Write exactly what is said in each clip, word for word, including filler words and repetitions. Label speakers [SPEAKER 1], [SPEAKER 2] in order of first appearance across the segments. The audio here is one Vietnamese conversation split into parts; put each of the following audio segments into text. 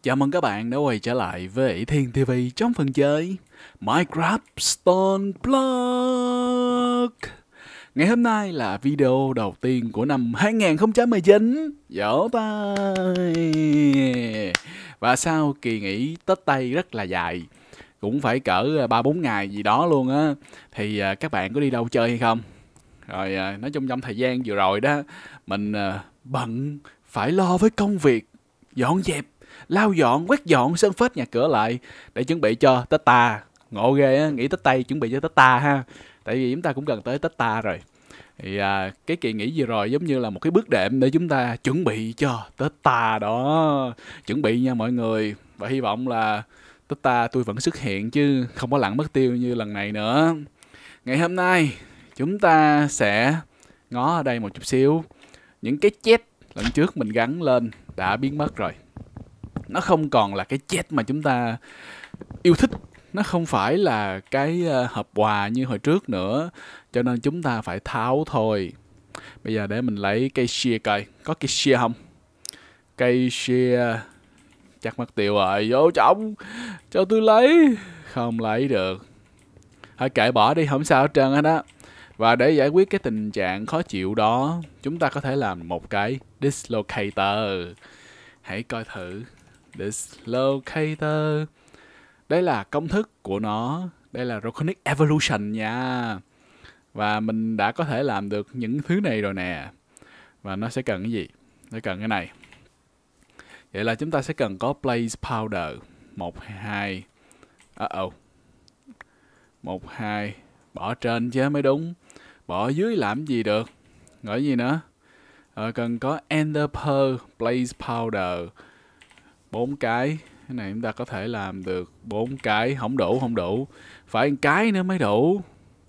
[SPEAKER 1] Chào mừng các bạn đã quay trở lại với Thiên ti vi trong phần chơi Minecraft Stone Block. Ngày hôm nay là video đầu tiên của năm hai không một chín. Vỗ tay. Và sau kỳ nghỉ Tết Tây rất là dài, cũng phải cỡ ba bốn ngày gì đó luôn á, thì các bạn có đi đâu chơi hay không? Rồi nói chung trong thời gian vừa rồi đó, mình bận phải lo với công việc dọn dẹp, lau dọn, quét dọn, sơn phết nhà cửa lại để chuẩn bị cho Tết Ta. Ngộ ghê á, nghĩ Tết Tây chuẩn bị cho Tết Ta ha. Tại vì chúng ta cũng gần tới Tết Ta rồi. Thì à, cái kỳ nghỉ vừa rồi giống như là một cái bước đệm để chúng ta chuẩn bị cho Tết Ta đó. Chuẩn bị nha mọi người. Và hy vọng là Tết Ta tôi vẫn xuất hiện chứ không có lặn mất tiêu như lần này nữa. Ngày hôm nay chúng ta sẽ ngó ở đây một chút xíu. Những cái chest lần trước mình gắn lên đã biến mất rồi. Nó không còn là cái chest mà chúng ta yêu thích. Nó không phải là cái hộp quà như hồi trước nữa. Cho nên chúng ta phải tháo thôi. Bây giờ để mình lấy cây shear coi. Có cây shear không? Cây shear chắc mất tiêu rồi. Vô trọng, cho tôi lấy. Không lấy được. Thôi kệ bỏ đi, không sao hết trơn hết á. Và để giải quyết cái tình trạng khó chịu đó, chúng ta có thể làm một cái dislocator. Hãy coi thử. Dislocator. Đây là công thức của nó. Đây là Draconic Evolution nha. Và mình đã có thể làm được những thứ này rồi nè. Và nó sẽ cần cái gì? Nó cần cái này. Vậy là chúng ta sẽ cần có Blaze Powder. Một, hai. Uh oh. Một, hai. Bỏ trên chứ mới đúng. Bỏ dưới làm gì được. Gọi gì nữa? Ờ, cần có Ender Pearl, Blaze Powder. Bốn cái. Cái này chúng ta có thể làm được bốn cái. Không đủ, không đủ. Phải một cái nữa mới đủ.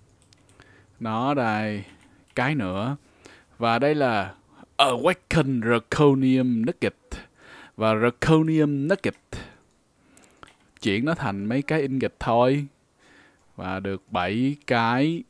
[SPEAKER 1] Nó đây. Cái nữa. Và đây là Awaken Draconium Nugget. Và Draconium Nugget. Chuyển nó thành mấy cái ingot thôi. Và được bảy cái.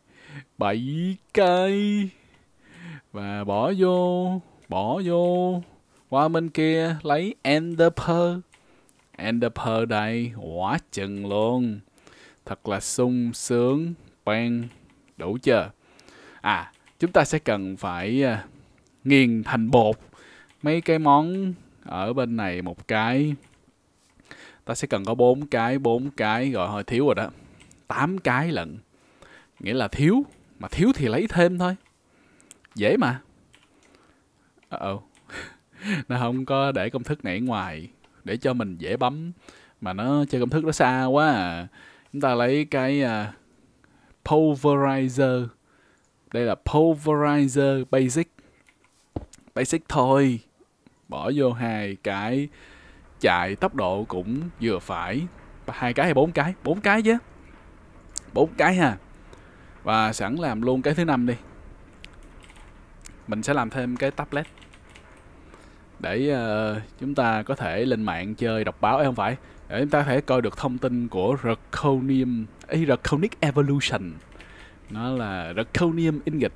[SPEAKER 1] bảy cái. Và bỏ vô. Bỏ vô. Qua bên kia lấy Ender Pearl. Ender Pearl đây. Quá chừng luôn. Thật là sung sướng. Bang. Đủ chưa? À, chúng ta sẽ cần phải uh, nghiền thành bột mấy cái món ở bên này một cái. Ta sẽ cần có bốn cái, bốn cái. Rồi hơi thiếu rồi đó. tám cái lận. Nghĩa là thiếu. Mà thiếu thì lấy thêm thôi. Dễ mà. Ờ oh. Nó không có để công thức này ở ngoài để cho mình dễ bấm. Mà nó chơi công thức nó xa quá à. Chúng ta lấy cái uh, Pulverizer. Đây là Pulverizer Basic. Basic thôi. Bỏ vô hai cái. Chạy tốc độ cũng vừa phải. Hai cái hay bốn cái? Bốn cái chứ. Bốn cái ha. Và sẵn làm luôn cái thứ năm đi. Mình sẽ làm thêm cái tablet. Để uh, chúng ta có thể lên mạng chơi đọc báo. Ê, không phải. Để chúng ta có thể coi được thông tin của Draconium, ấy, Draconic Evolution. Nó là Draconium Ingot.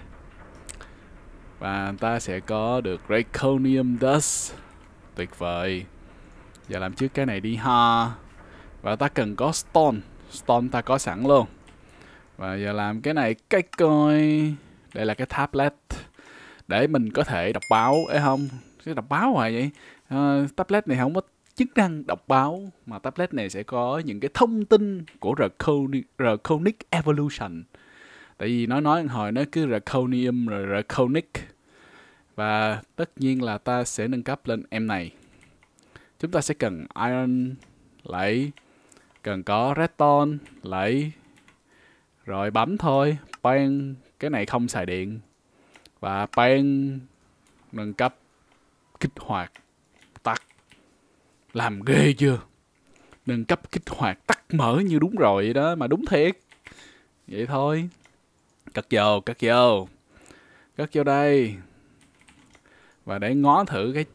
[SPEAKER 1] Và ta sẽ có được Draconium Dust. Tuyệt vời. Giờ làm trước cái này đi ha. Và ta cần có Stone. Stone ta có sẵn luôn. Và giờ làm cái này cái coi. Đây là cái tablet. Để mình có thể đọc báo. Ê không, cái đọc báo hoài vậy. uh, Tablet này không có chức năng đọc báo. Mà tablet này sẽ có những cái thông tin của Draconic, Draconic Evolution. Tại vì nó nói hồi nó cứ Draconium rồi Draconic. Và tất nhiên là ta sẽ nâng cấp lên em này. Chúng ta sẽ cần Iron. Lấy. Cần có Redstone. Lấy. Rồi bấm thôi. Bang. Cái này không xài điện. Và bang. Nâng cấp. Kích hoạt. Tắt. Làm ghê chưa? Nâng cấp kích hoạt tắt mở như đúng rồi vậy đó. Mà đúng thiệt. Vậy thôi. Cất vô. Cất vô. Cất vô đây. Và để ngó thử cái.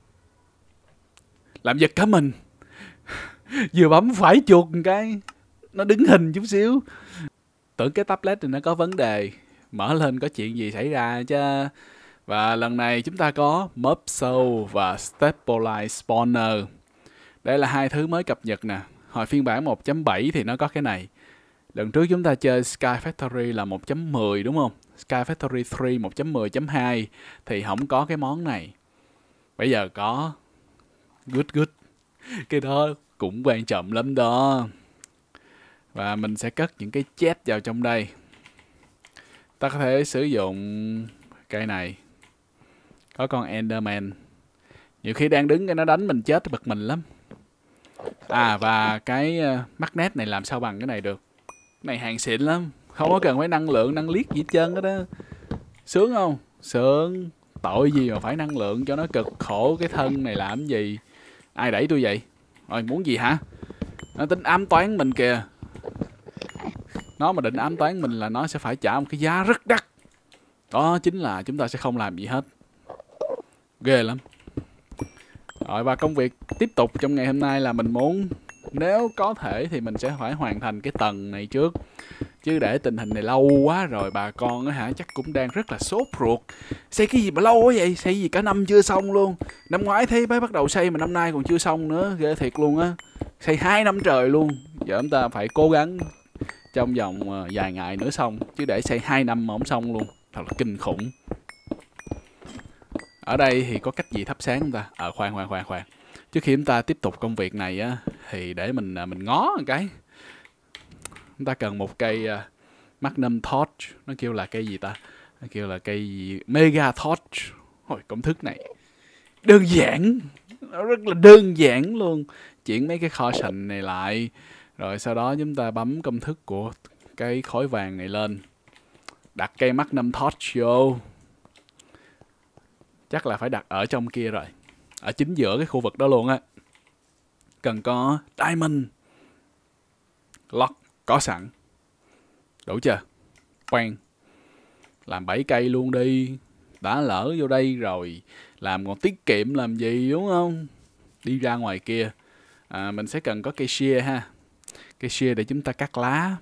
[SPEAKER 1] Làm giật cả mình. Vừa bấm phải chuột một cái. Nó đứng hình chút xíu. Tưởng cái tablet này nó có vấn đề. Mở lên có chuyện gì xảy ra chứ. Và lần này chúng ta có Mob Soul và Stabilize Spawner. Đây là hai thứ mới cập nhật nè. Hồi phiên bản một chấm bảy thì nó có cái này. Lần trước chúng ta chơi Sky Factory là một chấm mười đúng không? Sky Factory ba một chấm mười chấm hai thì không có cái món này. Bây giờ có. Good good. Cái đó cũng quan trọng lắm đó. Và mình sẽ cất những cái chest vào trong đây. Ta có thể sử dụng cây này. Có con Enderman. Nhiều khi đang đứng cái nó đánh mình chết bực mình lắm. À và cái uh, magnet này làm sao bằng cái này được. Cái này hàng xịn lắm. Không có cần phải năng lượng, năng liếc gì hết trơn đó, đó. Sướng không? Sướng. Tội gì mà phải năng lượng cho nó cực khổ cái thân này làm gì. Ai đẩy tôi vậy? Rồi muốn gì hả? Nó tính ám toán mình kìa. Nó mà định ám toán mình là nó sẽ phải trả một cái giá rất đắt. Đó chính là chúng ta sẽ không làm gì hết. Ghê lắm. Rồi và công việc tiếp tục trong ngày hôm nay là mình muốn, nếu có thể thì mình sẽ phải hoàn thành cái tầng này trước. Chứ để tình hình này lâu quá rồi bà con á hả chắc cũng đang rất là sốt ruột. Xây cái gì mà lâu quá vậy? Xây gì cả năm chưa xong luôn. Năm ngoái thấy mới bắt đầu xây mà năm nay còn chưa xong nữa. Ghê thiệt luôn á. Xây hai năm trời luôn. Giờ chúng ta phải cố gắng trong vòng vài ngày nữa xong. Chứ để xây hai năm mà không xong luôn. Thật là kinh khủng. Ở đây thì có cách gì thắp sáng không ta? Ờ à, khoan khoan khoan khoan. Trước khi chúng ta tiếp tục công việc này á thì để mình mình ngó một cái. Chúng ta cần một cây uh, Magnum Torch. Nó kêu là cây gì ta? Nó kêu là cây gì? Mega Torch. Hồi công thức này đơn giản. Nó rất là đơn giản luôn. Chuyển mấy cái kho sành này lại. Rồi sau đó chúng ta bấm công thức của cái khối vàng này lên. Đặt cây Magnum Torch vô. Chắc là phải đặt ở trong kia rồi. Ở chính giữa cái khu vực đó luôn á. Cần có Diamond Lock có sẵn. Đủ chưa? Quang. Làm bảy cây luôn đi. Đã lỡ vô đây rồi. Làm còn tiết kiệm làm gì đúng không? Đi ra ngoài kia. À, mình sẽ cần có cây shear ha. Cây shear để chúng ta cắt lá.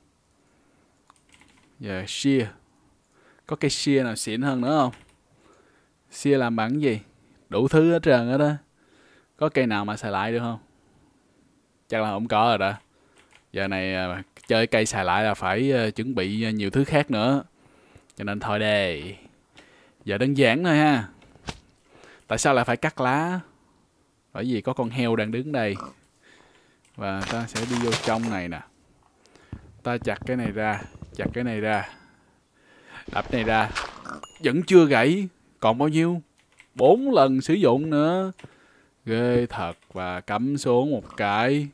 [SPEAKER 1] Giờ yeah, shear. Có cây shear nào xịn hơn nữa không? Shear làm bằng gì? Đủ thứ hết trơn hết đó. Có cây nào mà xài lại được không? Chắc là không có rồi đó. Giờ này chơi cây xài lại là phải uh, chuẩn bị nhiều thứ khác nữa. Cho nên thôi đây. Giờ đơn giản thôi ha. Tại sao lại phải cắt lá? Bởi vì có con heo đang đứng đây. Và ta sẽ đi vô trong này nè. Ta chặt cái này ra. Chặt cái này ra. Đập này ra. Vẫn chưa gãy. Còn bao nhiêu? Bốn lần sử dụng nữa. Ghê thật. Và cắm xuống một cái.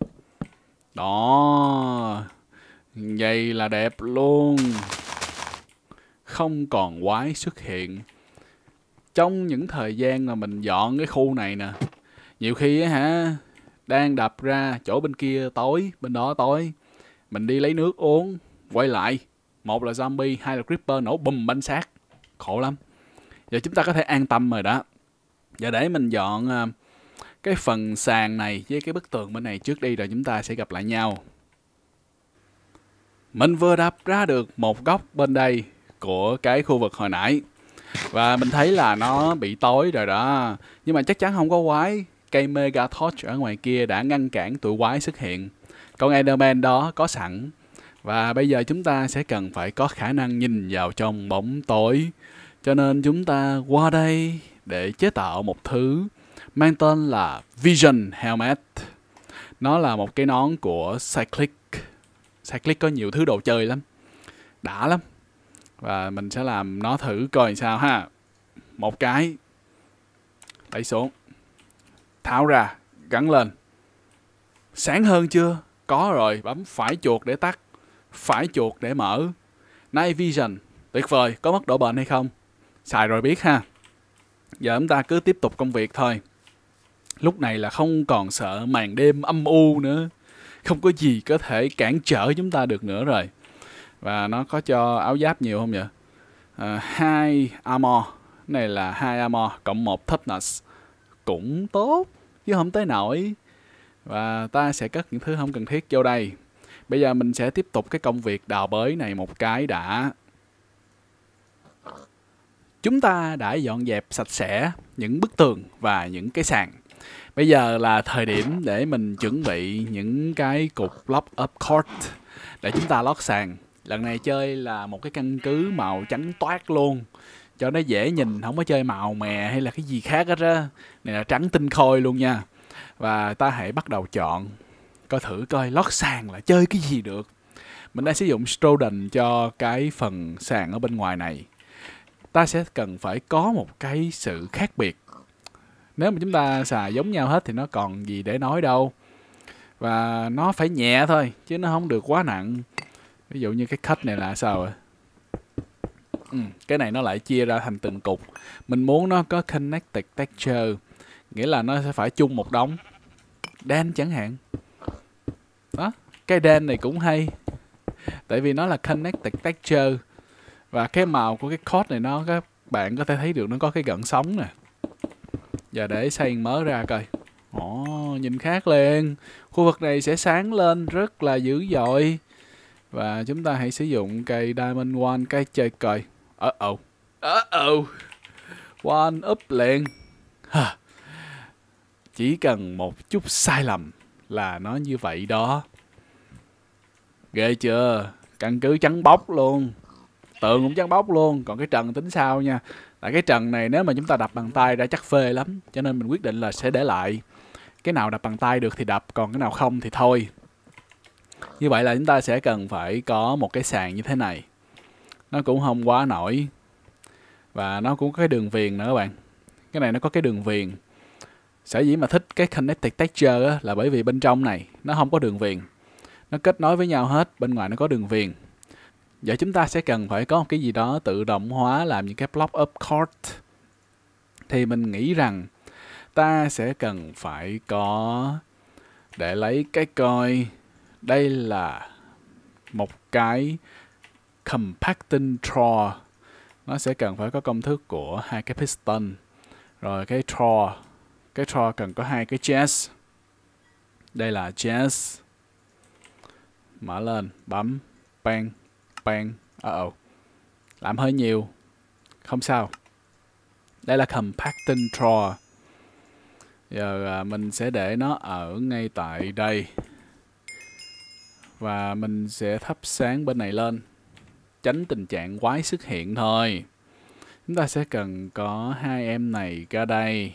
[SPEAKER 1] Đó. Vậy là đẹp luôn. Không còn quái xuất hiện. Trong những thời gian mà mình dọn cái khu này nè. Nhiều khi á hả. Đang đập ra chỗ bên kia tối. Bên đó tối. Mình đi lấy nước uống. Quay lại. Một là zombie. Hai là creeper nổ bùm bánh xác. Khổ lắm. Giờ chúng ta có thể an tâm rồi đó. Giờ để mình dọn uh, cái phần sàn này với cái bức tường bên này trước đi rồi chúng ta sẽ gặp lại nhau. Mình vừa đập ra được một góc bên đây của cái khu vực hồi nãy. Và mình thấy là nó bị tối rồi đó. Nhưng mà chắc chắn không có quái. Cây Mega Torch ở ngoài kia đã ngăn cản tụi quái xuất hiện. Con Enderman đó có sẵn. Và bây giờ chúng ta sẽ cần phải có khả năng nhìn vào trong bóng tối. Cho nên chúng ta qua đây để chế tạo một thứ mang tên là Vision Helmet. Nó là một cái nón của Cyclic. Cyclic có nhiều thứ đồ chơi lắm. Đã lắm. Và mình sẽ làm nó thử coi sao ha. Một cái. Đẩy xuống. Tháo ra. Gắn lên. Sáng hơn chưa? Có rồi. Bấm phải chuột để tắt. Phải chuột để mở. Night Vision. Tuyệt vời. Có mất độ bền hay không? Xài rồi biết ha. Giờ chúng ta cứ tiếp tục công việc thôi. Lúc này là không còn sợ màn đêm âm u nữa. Không có gì có thể cản trở chúng ta được nữa rồi. Và nó có cho áo giáp nhiều không vậy? À, hai armor. Này là hai armor cộng một toughness. Cũng tốt. Chứ không tới nổi. Và ta sẽ cất những thứ không cần thiết vô đây. Bây giờ mình sẽ tiếp tục cái công việc đào bới này một cái đã. Chúng ta đã dọn dẹp sạch sẽ những bức tường và những cái sàn. Bây giờ là thời điểm để mình chuẩn bị những cái cục lock up court để chúng ta lót sàn. Lần này chơi là một cái căn cứ màu trắng toát luôn, cho nó dễ nhìn, không có chơi màu mè hay là cái gì khác hết á. Này là trắng tinh khôi luôn nha. Và ta hãy bắt đầu chọn, coi thử coi lót sàn là chơi cái gì được. Mình đã sử dụng Stroden cho cái phần sàn ở bên ngoài này. Ta sẽ cần phải có một cái sự khác biệt. Nếu mà chúng ta xài giống nhau hết thì nó còn gì để nói đâu. Và nó phải nhẹ thôi, chứ nó không được quá nặng. Ví dụ như cái cut này là sao ạ? Ừ, cái này nó lại chia ra thành từng cục. Mình muốn nó có connected texture, nghĩa là nó sẽ phải chung một đống. Đen chẳng hạn. Đó, cái đen này cũng hay. Tại vì nó là connected texture. Và cái màu của cái code này nó, các bạn có thể thấy được nó có cái gợn sóng nè. Giờ để xây mớ ra coi. Ồ, nhìn khác liền. Khu vực này sẽ sáng lên rất là dữ dội. Và chúng ta hãy sử dụng cây Diamond One cái chơi coi. Ờ oh. Ờ oh. One up liền. Hả. Chỉ cần một chút sai lầm là nó như vậy đó. Ghê chưa? Căn cứ trắng bóc luôn. Tường cũng trắng bóc luôn. Còn cái trần tính sao nha. Tại cái trần này nếu mà chúng ta đập bằng tay ra chắc phê lắm. Cho nên mình quyết định là sẽ để lại. Cái nào đập bằng tay được thì đập, còn cái nào không thì thôi. Như vậy là chúng ta sẽ cần phải có một cái sàn như thế này. Nó cũng không quá nổi. Và nó cũng có cái đường viền nữa các bạn. Cái này nó có cái đường viền. Sở dĩ mà thích cái connected texture á, là bởi vì bên trong này nó không có đường viền. Nó kết nối với nhau hết, bên ngoài nó có đường viền. Giờ chúng ta sẽ cần phải có một cái gì đó tự động hóa làm những cái block up court. Thì mình nghĩ rằng ta sẽ cần phải có, để lấy cái coi, đây là một cái compacting draw. Nó sẽ cần phải có công thức của hai cái piston. Rồi cái draw, cái draw cần có hai cái jazz. Đây là jazz. Mở lên, bấm, bang, bang. Uh oh. Làm hơi nhiều. Không sao. Đây là compacting draw. Giờ mình sẽ để nó ở ngay tại đây. Và mình sẽ thắp sáng bên này lên. Tránh tình trạng quái xuất hiện thôi. Chúng ta sẽ cần có hai em này ra đây.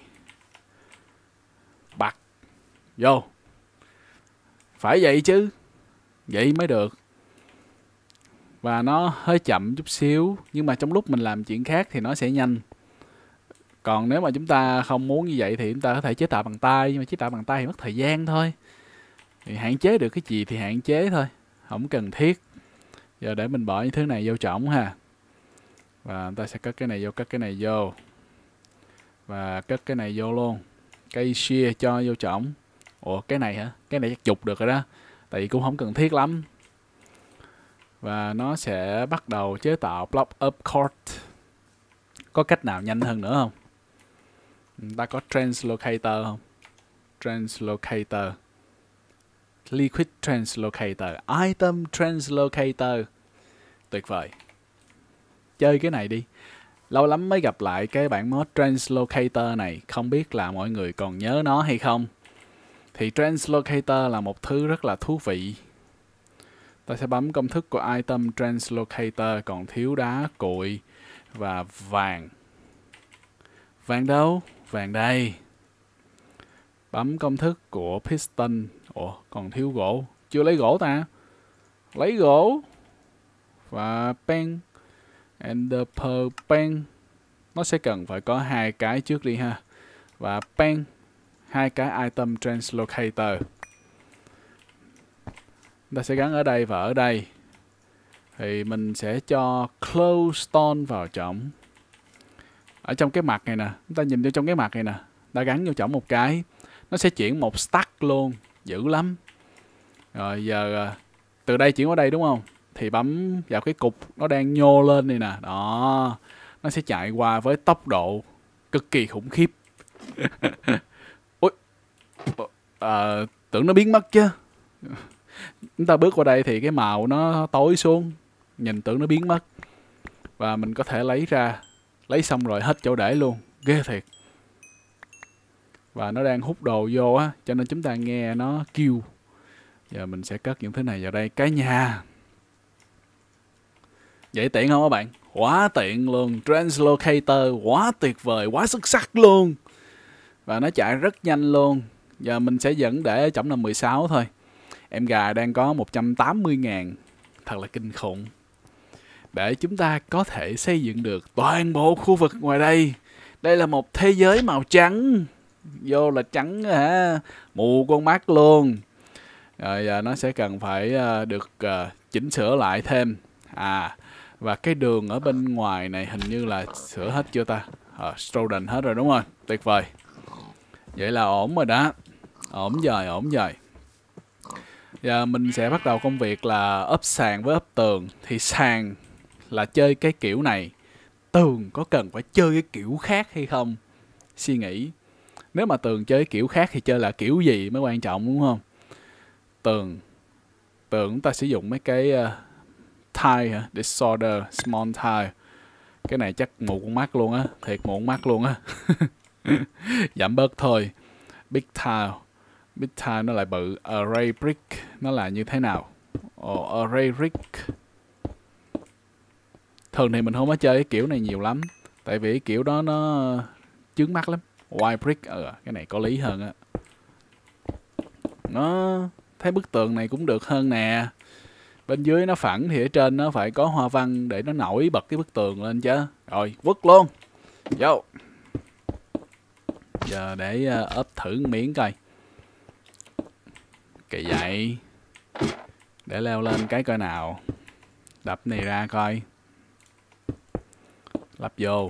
[SPEAKER 1] Bật. Vô. Phải vậy chứ. Vậy mới được. Và nó hơi chậm chút xíu. Nhưng mà trong lúc mình làm chuyện khác thì nó sẽ nhanh. Còn nếu mà chúng ta không muốn như vậy thì chúng ta có thể chế tạo bằng tay. Nhưng mà chế tạo bằng tay thì mất thời gian thôi. Thì hạn chế được cái gì thì hạn chế thôi. Không cần thiết. Giờ để mình bỏ những thứ này vô trỏng ha. Và ta sẽ cất cái này vô, cất cái này vô. Và cất cái này vô luôn. Cây shear cho vô trỏng. Ủa cái này hả? Cái này chắc chụp được rồi đó. Tại vì cũng không cần thiết lắm. Và nó sẽ bắt đầu chế tạo block up court. Có cách nào nhanh hơn nữa không? Ta có translocator không? Translocator. Liquid translocator. Item translocator. Tuyệt vời. Chơi cái này đi. Lâu lắm mới gặp lại cái bản mod translocator này. Không biết là mọi người còn nhớ nó hay không? Thì translocator là một thứ rất là thú vị. Ta sẽ bấm công thức của item translocator. Còn thiếu đá, cuội và vàng. Vàng đâu? Vàng đây. Bấm công thức của piston. Ủa, còn thiếu gỗ. Chưa lấy gỗ ta. Lấy gỗ. Và pen. And the pearl pen. Nó sẽ cần phải có hai cái trước đi ha. Và pen. Hai cái item translocator. Ta sẽ gắn ở đây và ở đây. Thì mình sẽ cho close stone vào trỏng. Ở trong cái mặt này nè. Chúng ta nhìn vô trong cái mặt này nè. Ta gắn vô trỏng một cái. Nó sẽ chuyển một stack luôn. Dữ lắm. Rồi giờ từ đây chuyển qua đây đúng không? Thì bấm vào cái cục nó đang nhô lên này nè. Đó. Nó sẽ chạy qua với tốc độ cực kỳ khủng khiếp. Ui. À, tưởng nó biến mất chứ. Chúng ta bước qua đây thì cái màu nó tối xuống. Nhìn tưởng nó biến mất. Và mình có thể lấy ra. Lấy xong rồi hết chỗ để luôn. Ghê thiệt. và nó đang hút đồ vô á, cho nên chúng ta nghe nó kêu. Giờ mình sẽ cất những thứ này vào đây. Cái nhà vậy tiện không các bạn? Quá tiện luôn. Translocator quá tuyệt vời, quá xuất sắc luôn. Và nó chạy rất nhanh luôn. Giờ mình sẽ vẫn để ở trọng là mười sáu thôi. Em gà đang có một trăm tám mươi ngàn. Thật là kinh khủng. Để chúng ta có thể xây dựng được toàn bộ khu vực ngoài đây. Đây là một thế giới màu trắng. Vô là trắng hả? Mù con mắt luôn. Rồi giờ nó sẽ cần phải được chỉnh sửa lại thêm. À, và cái đường ở bên ngoài này hình như là sửa hết chưa ta? Ờ, Student hết rồi đúng không? Tuyệt vời. Vậy là ổn rồi đó. Ổn rồi, ổn rồi. Giờ mình sẽ bắt đầu công việc là ốp sàn với ốp tường. Thì sàn là chơi cái kiểu này. Tường có cần phải chơi cái kiểu khác hay không? Suy nghĩ. Nếu mà tường chơi cái kiểu khác thì chơi là kiểu gì mới quan trọng đúng không? Tường. Tường chúng ta sử dụng mấy cái uh, tile hả? Disorder, small tile. Cái này chắc mù con mắt luôn á. Thiệt mù con mắt luôn á. Giảm bớt thôi. Big tile. Big tile nó lại bự. Array brick nó là như thế nào? Ồ, array brick. Thường thì mình không có chơi cái kiểu này nhiều lắm. Tại vì cái kiểu đó nó chướng mắt lắm. White brick. Ờ, cái này có lý hơn á. Nó thấy bức tường này cũng được hơn nè. Bên dưới nó phẳng thì ở trên nó phải có hoa văn để nó nổi bật cái bức tường lên chứ. Rồi, quất luôn. Vô. Giờ để uh, ốp thử miếng coi. Kỳ vậy. Để leo lên cái coi nào. Đập này ra coi. Lắp vô.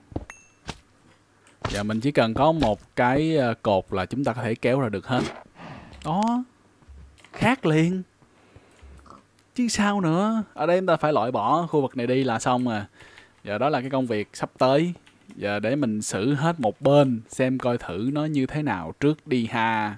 [SPEAKER 1] Giờ mình chỉ cần có một cái uh, cột là chúng ta có thể kéo ra được hết. Đó. Khác liền. Chứ sao nữa. Ở đây chúng ta phải loại bỏ khu vực này đi là xong à. Giờ đó là cái công việc sắp tới. Giờ để mình xử hết một bên. Xem coi thử nó như thế nào trước đi ha.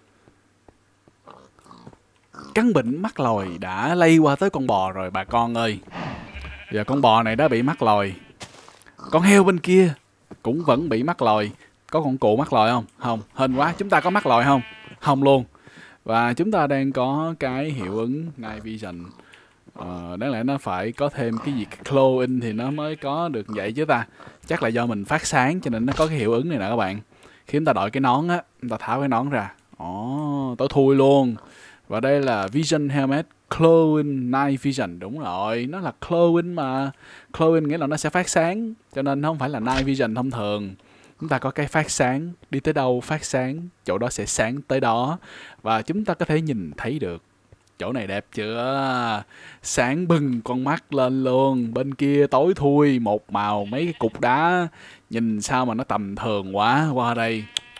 [SPEAKER 1] Căn bệnh mắc lòi đã lây qua tới con bò rồi bà con ơi. Giờ con bò này đã bị mắc lòi. Con heo bên kia cũng vẫn bị mắc lòi. Có con cụ mắc lòi không? Không. Hên quá. Chúng ta có mắc lòi không? Không luôn. Và chúng ta đang có cái hiệu ứng Night Vision. Ờ, đáng lẽ nó phải có thêm cái gì Glow in thì nó mới có được vậy chứ ta. Chắc là do mình phát sáng cho nên nó có cái hiệu ứng này nè các bạn. Khi chúng ta đội cái nón á, chúng ta tháo cái nón ra. Ồ, tối thui luôn. Và đây là Vision Helmet Glow in Night Vision. Đúng rồi, nó là Glow in mà. Glow in nghĩa là nó sẽ phát sáng. Cho nên nó không phải là Night Vision thông thường. Chúng ta có cái phát sáng, đi tới đâu phát sáng, chỗ đó sẽ sáng tới đó. Và chúng ta có thể nhìn thấy được. Chỗ này đẹp chưa? Sáng bừng con mắt lên luôn. Bên kia tối thui, một màu, mấy cái cục đá. Nhìn sao mà nó tầm thường quá. Qua đây.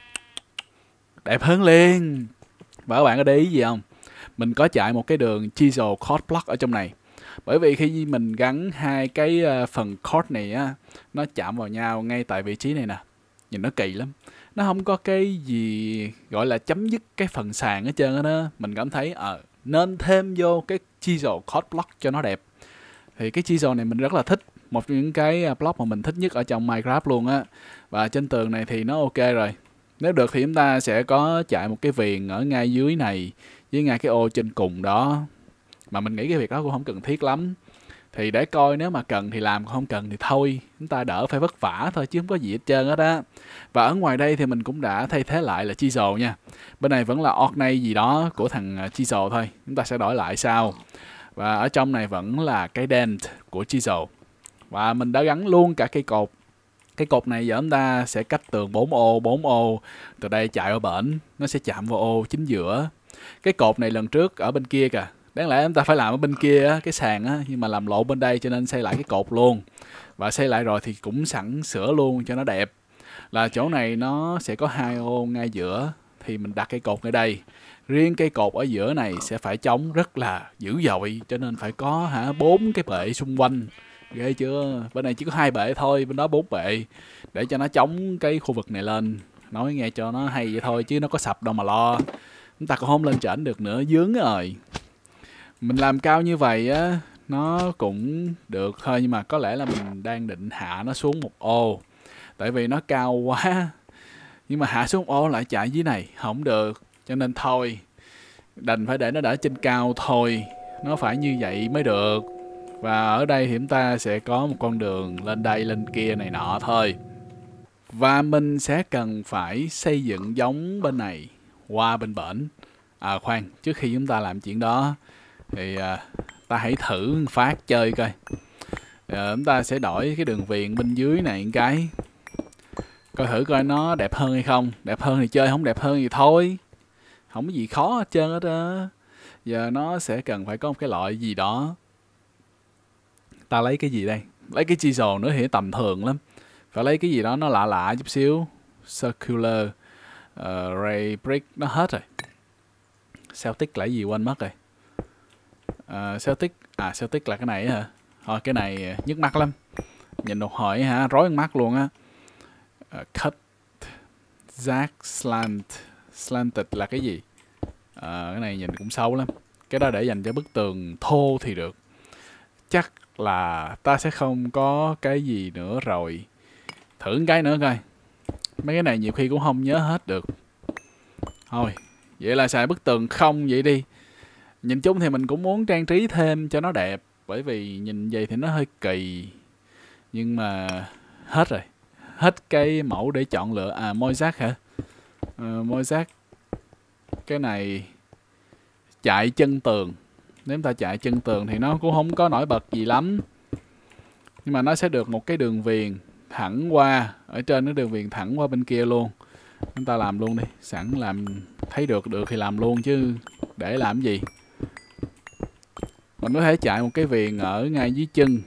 [SPEAKER 1] Đẹp hơn liền. Và các bạn có để ý gì không? Mình có chạy một cái đường chisel chord block ở trong này. Bởi vì khi mình gắn hai cái phần chord này á, nó chạm vào nhau ngay tại vị trí này nè. Nhìn nó kỳ lắm. Nó không có cái gì gọi là chấm dứt cái phần sàn hết trơn đó. Mình cảm thấy ờ, nên thêm vô cái chisel chord block cho nó đẹp. Thì cái chisel này mình rất là thích. Một trong những cái block mà mình thích nhất ở trong Minecraft luôn á. Và trên tường này thì nó ok rồi. Nếu được thì chúng ta sẽ có chạy một cái viền ở ngay dưới này với ngay cái ô trên cùng đó. Mà mình nghĩ cái việc đó cũng không cần thiết lắm. Thì để coi nếu mà cần thì làm, không cần thì thôi. Chúng ta đỡ phải vất vả thôi chứ không có gì hết trơn hết á. Và ở ngoài đây thì mình cũng đã thay thế lại là chisel nha. Bên này vẫn là ornate gì đó của thằng chisel thôi. Chúng ta sẽ đổi lại sau. Và ở trong này vẫn là cái dent của chisel. Và mình đã gắn luôn cả cây cột. Cái cột này giờ chúng ta sẽ cách tường bốn ô, bốn ô. Từ đây chạy qua bển, nó sẽ chạm vào ô chính giữa. Cái cột này lần trước ở bên kia kìa. Đáng lẽ chúng ta phải làm ở bên kia á, cái sàn á, nhưng mà làm lộ bên đây cho nên xây lại cái cột luôn. Và xây lại rồi thì cũng sẵn sửa luôn cho nó đẹp. Là chỗ này nó sẽ có hai ô ngay giữa thì mình đặt cây cột ở đây. Riêng cây cột ở giữa này sẽ phải chống rất là dữ dội cho nên phải có hả bốn cái bệ xung quanh. Ghê chưa? Bên này chỉ có hai bệ thôi, bên đó bốn bệ để cho nó chống cái khu vực này lên. Nói nghe cho nó hay vậy thôi chứ nó có sập đâu mà lo. Chúng ta cũng không lên trển được nữa, dướng rồi. Mình làm cao như vậy á, nó cũng được thôi nhưng mà có lẽ là mình đang định hạ nó xuống một ô. Tại vì nó cao quá. Nhưng mà hạ xuống ô lại chạy dưới này không được, cho nên thôi đành phải để nó đỡ trên cao thôi, nó phải như vậy mới được. Và ở đây thì chúng ta sẽ có một con đường lên đây lên kia này nọ thôi. Và mình sẽ cần phải xây dựng giống bên này qua bên bển. À khoan, trước khi chúng ta làm chuyện đó thì à, ta hãy thử một phát chơi coi. À, chúng ta sẽ đổi cái đường viền bên dưới này một cái, coi thử coi nó đẹp hơn hay không. Đẹp hơn thì chơi, không đẹp hơn thì thôi, không có gì khó hết trơn hết á. Giờ nó sẽ cần phải có một cái loại gì đó. Ta lấy cái gì đây? Lấy cái chisel nữa thì tầm thường lắm. Phải lấy cái gì đó nó lạ lạ chút xíu. Circular uh, ray brick nó hết rồi. Celtic là cái gì quên mất rồi. uh, Celtic à Celtic là cái này hả? Thôi cái này nhức mắt lắm, nhìn một hồi hả rối mắt luôn á. uh, Cut Zack Slant Slanted là cái gì? uh, Cái này nhìn cũng xấu lắm. Cái đó để dành cho bức tường thô thì được. Chắc là ta sẽ không có cái gì nữa rồi. Thử cái nữa coi. Mấy cái này nhiều khi cũng không nhớ hết được. Thôi vậy là xài bức tường không vậy đi. Nhìn chung thì mình cũng muốn trang trí thêm cho nó đẹp, bởi vì nhìn vậy thì nó hơi kỳ. Nhưng mà hết rồi, hết cái mẫu để chọn lựa. À mosaic hả? à, Mosaic. Cái này chạy chân tường. Nếu ta chạy chân tường thì nó cũng không có nổi bật gì lắm, nhưng mà nó sẽ được một cái đường viền thẳng qua. Ở trên nó đường viền thẳng qua bên kia luôn. Chúng ta làm luôn đi. Sẵn làm thấy được được thì làm luôn chứ để làm gì. Mình có thể chạy một cái viền ở ngay dưới chân.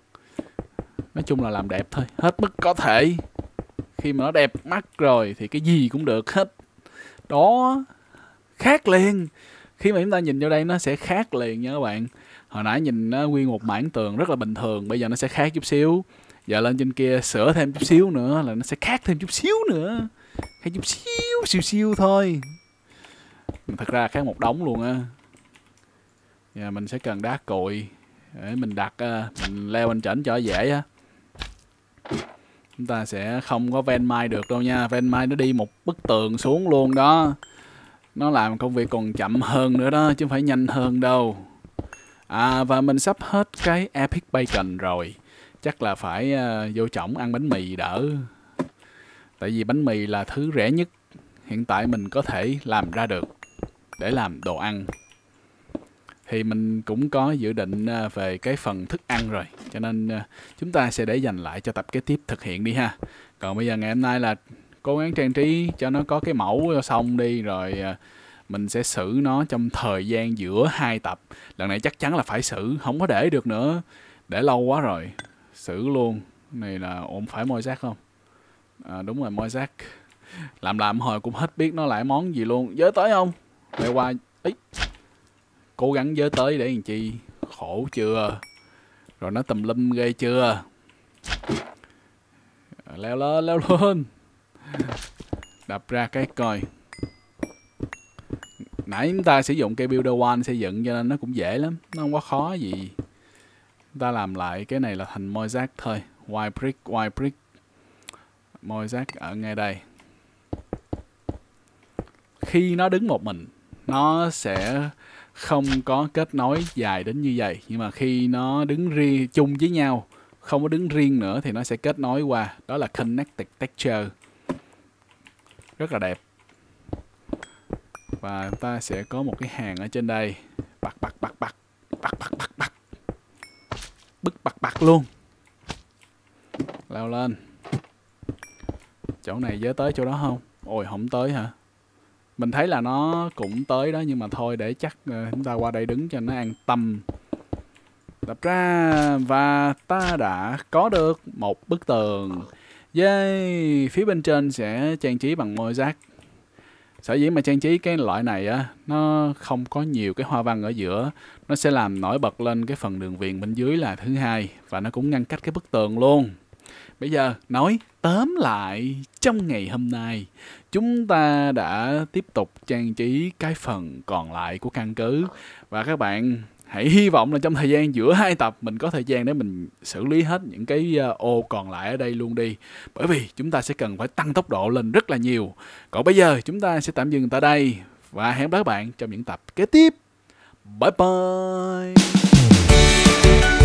[SPEAKER 1] Nói chung là làm đẹp thôi, hết mức có thể. Khi mà nó đẹp mắt rồi thì cái gì cũng được hết. Đó, khác liền. Khi mà chúng ta nhìn vô đây nó sẽ khác liền nha các bạn. Hồi nãy nhìn nó nguyên một mảng tường rất là bình thường, bây giờ nó sẽ khác chút xíu. Giờ lên trên kia sửa thêm chút xíu nữa là nó sẽ khác thêm chút xíu nữa. Khác chút xíu, siêu siêu thôi. Thật ra khác một đống luôn á. Giờ mình sẽ cần đá cội để mình đặt, mình leo lên trển cho dễ á. Chúng ta sẽ không có ven mai được đâu nha. Ven mai nó đi một bức tường xuống luôn đó. Nó làm công việc còn chậm hơn nữa đó, chứ không phải nhanh hơn đâu. À và mình sắp hết cái Epic Bacon rồi. Chắc là phải uh, vô trỏng ăn bánh mì đỡ. Tại vì bánh mì là thứ rẻ nhất hiện tại mình có thể làm ra được để làm đồ ăn. Thì mình cũng có dự định uh, về cái phần thức ăn rồi. Cho nên uh, chúng ta sẽ để dành lại cho tập kế tiếp thực hiện đi ha. Còn bây giờ ngày hôm nay là cố gắng trang trí cho nó có cái mẫu cho xong đi. Rồi uh, mình sẽ xử nó trong thời gian giữa hai tập. Lần này chắc chắn là phải xử, không có để được nữa. Để lâu quá rồi. Xử luôn. Này là ổn phải mosaic không? À, đúng rồi mosaic. Làm làm hồi cũng hết biết nó lại món gì luôn. Giới tới không? Để qua. Ý. Cố gắng giới tới để làm chi. Khổ chưa? Rồi nó tùm lum ghê chưa? Leo lên, leo lên. Đập ra cái coi. Nãy chúng ta sử dụng cây Builder One xây dựng cho nên nó cũng dễ lắm. Nó không có khó gì. Chúng ta làm lại cái này là thành mosaic thôi. White brick, white brick. Mosaic ở ngay đây. Khi nó đứng một mình, nó sẽ không có kết nối dài đến như vậy. Nhưng mà khi nó đứng riêng chung với nhau, không có đứng riêng nữa thì nó sẽ kết nối qua. Đó là Connected Texture. Rất là đẹp. Và ta sẽ có một cái hàng ở trên đây. Bạc bạc bạc bạc. Bạc bạc bạc bạc. Bức bạc bạc luôn. Leo lên. Chỗ này giới tới chỗ đó không? Ôi không tới hả? Mình thấy là nó cũng tới đó. Nhưng mà thôi để chắc chúng ta qua đây đứng cho nó an tâm. Đập ra. Và ta đã có được một bức tường. Yay. Phía bên trên sẽ trang trí bằng mosaic. Sở dĩ mà trang trí cái loại này á, nó không có nhiều cái hoa văn ở giữa. Nó sẽ làm nổi bật lên cái phần đường viền bên dưới là thứ hai. Và nó cũng ngăn cách cái bức tường luôn. Bây giờ nói tóm lại, trong ngày hôm nay chúng ta đã tiếp tục trang trí cái phần còn lại của căn cứ. Và các bạn hãy hy vọng là trong thời gian giữa hai tập mình có thời gian để mình xử lý hết những cái uh, ô còn lại ở đây luôn đi. Bởi vì chúng ta sẽ cần phải tăng tốc độ lên rất là nhiều. Còn bây giờ chúng ta sẽ tạm dừng tại đây và hẹn gặp các bạn trong những tập kế tiếp. Bye bye.